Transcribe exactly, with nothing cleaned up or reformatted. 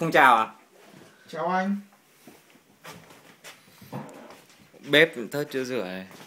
Không chào à? Chào anh. Bếp thớt chưa rửa này.